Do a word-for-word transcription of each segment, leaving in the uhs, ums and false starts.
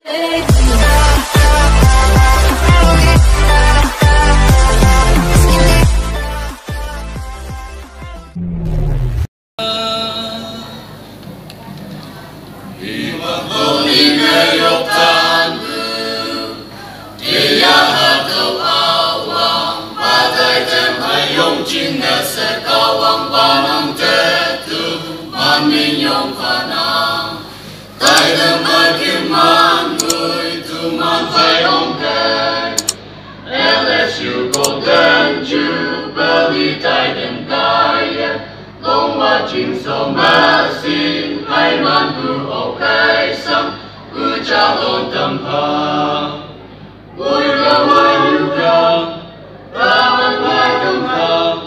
Jubilee tại đêm cai Longwa chính số mà xin hai man bu ô cây sang bu cha lon tâm ha vui ra mai yêu ca ta man mai tâm ha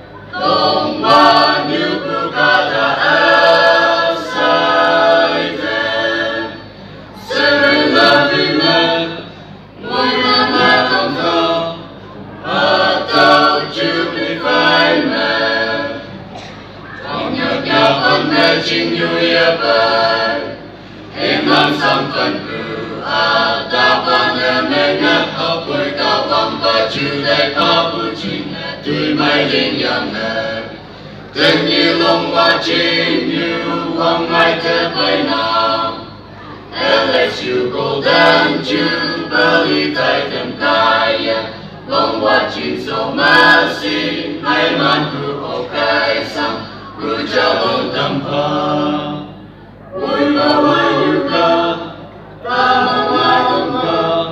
Longwa yêu bu ca ta a sai thế sẽ là vì mẹ vui ra mai tâm ha a tao Jubilee phải mẹ con nhớ nhớ con mẹ chính như ia bơi em mang sang con cử a ta con nhớ mẹ nhớ học bơi cao bằng ba chữ đại ca bu chính tuy mai linh yang mẹ tên như Longwa chính như hoàng mai thế bay nam lờ ét u golden Jubilee tại đêm cai Longwa chính số mà xin hai man bu ô cây sang bu cha lon tâm ha vui ba mai yêu ca ta man mai tâm ha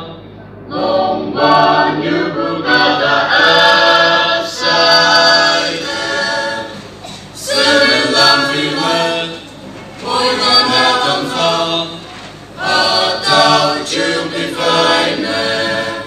Longwa như bu ca ta a sai thế sẽ làm vì mẹ vui ba mai tâm ha a tao Jubilee phải mẹ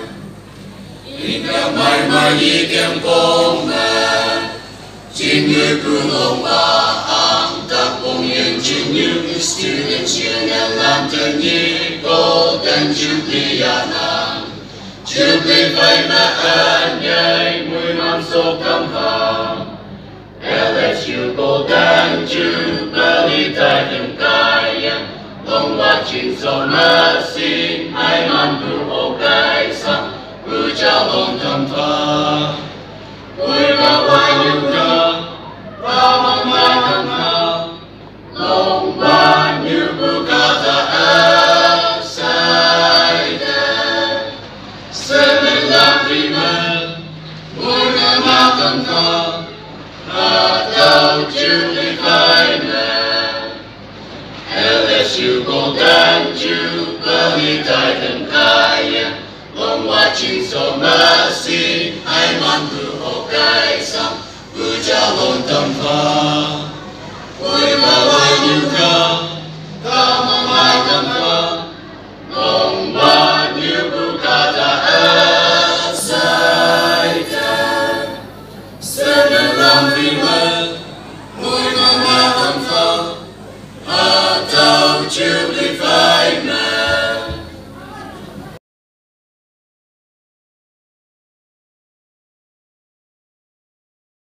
mai mai ý kiến công mẹ chính như cứ Longwa ang ta công yên chính như Students Union làm tên như Golden Jubilee nam Jubilee phải mẹ anh nhảy mùi mang số cam hàm lờ ét u Golden Jubilee tại đêm cai Longwa chính số mà xin hai man bu ô cây sang bu cha lon tâm ha vui ba mai yêu ca ta man mai tâm ha Longwa như bu ca ta a sai thế sẽ nên làm vì mẹ vui ba mai tâm ha a tao Jubilee phải mẹ lờ ét u Golden Jubilee tại đêm cai Longwa chính số mà xin hai man bu ô cây sang bu cha lon tâm ha vui ba mai yêu ca ta man mai tâm ha Longwa như bu ca ta a sai thế sẽ nên làm vì mẹ vui ba mai tâm ha a tao Jubilee phải mẹ